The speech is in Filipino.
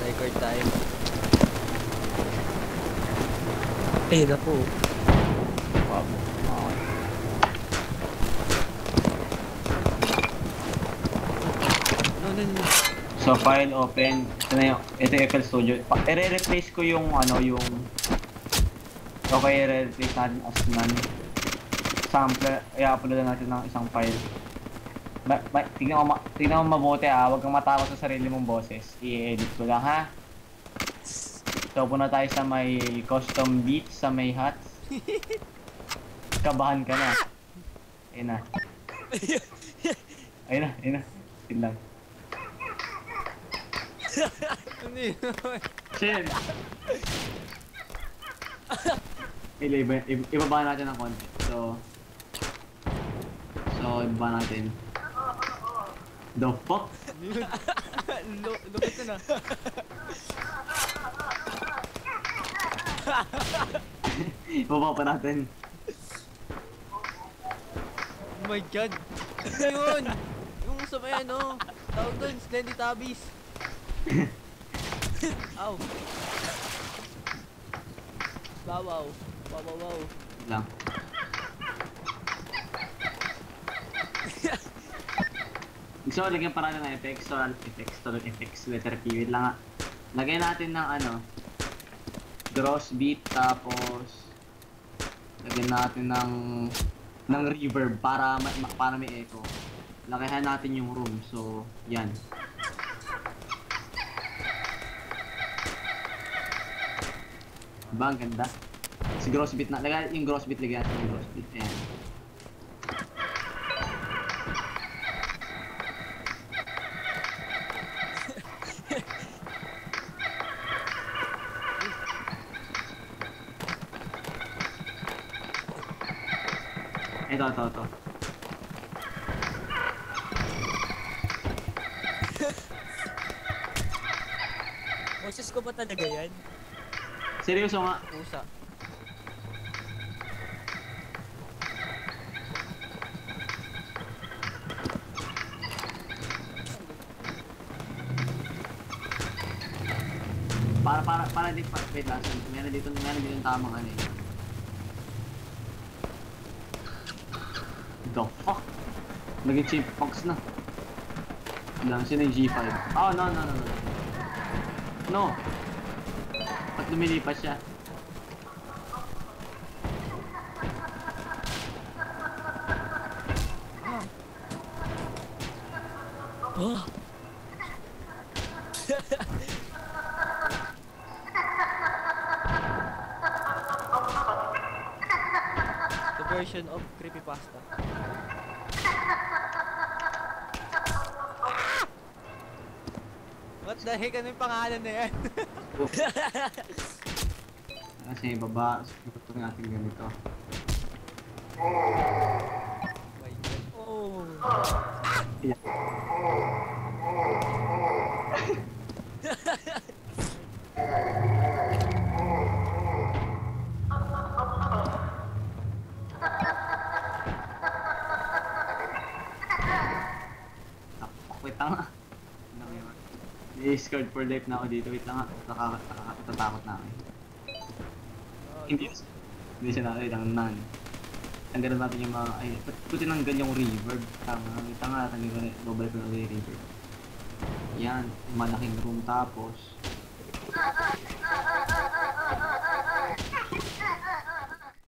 Record time. Ayun na po. Wow. No. So file open. Ito na yung, ito yung FL Studio. I-replace ko yung ano, yung okay, i-replace natin as none. Sampler, i-upload natin ng isang file. Tingnan mo mabuti huwag kang matawa sa sarili mong boses. I-edit ko lang ha. So punta tayo sa may custom beats, sa may hats. Kabahan ka na. Ayun na. Ayun na. Yun lang. Ano yun? Chill. Ibaba natin ng konti. So ibaba natin. The fuck? Lupit na. Ibaba pa natin. Oh my god. Ano yun? Yung sa may ano, tawag doon, Slendy Tabbies. Ow. Wow. Lang. Gusto ko lagyan parang ng effects, letter P. Wait lang nga. Lagyan natin ng ano, gross beat, tapos lagyan natin ng reverb para may echo. Lagyan natin yung room, so yan. Diba ang ganda? Si gross beat na, lagyan yung gross beat, lagyan natin yung gross beat. Ayan. Ito. Boses ko ba talaga yan? Seryoso nga. Pusa. Para di pa, wait lang. Meron dito yung tamang ano eh. The fuck? Naging chipbox na. Lang, sino yung G5? Oh, no. No! Ba't lumilipas siya? Oh! The version of creepypasta. What the heck? Ano yung pangalan na yan? Kasi baba, siguro natin ganito. My God. Oh! Yeah. Wait lang nga. I-scared for life na ako dito. Wait lang nga. Natatakot na ako. Hindi siya nakakita ng none. Tanggalin natin yung mga... Ay, pati tinanggal yung reverb. Wait lang nga. Babalik ko na ulit yung reverb. Yan. Malaking room tapos.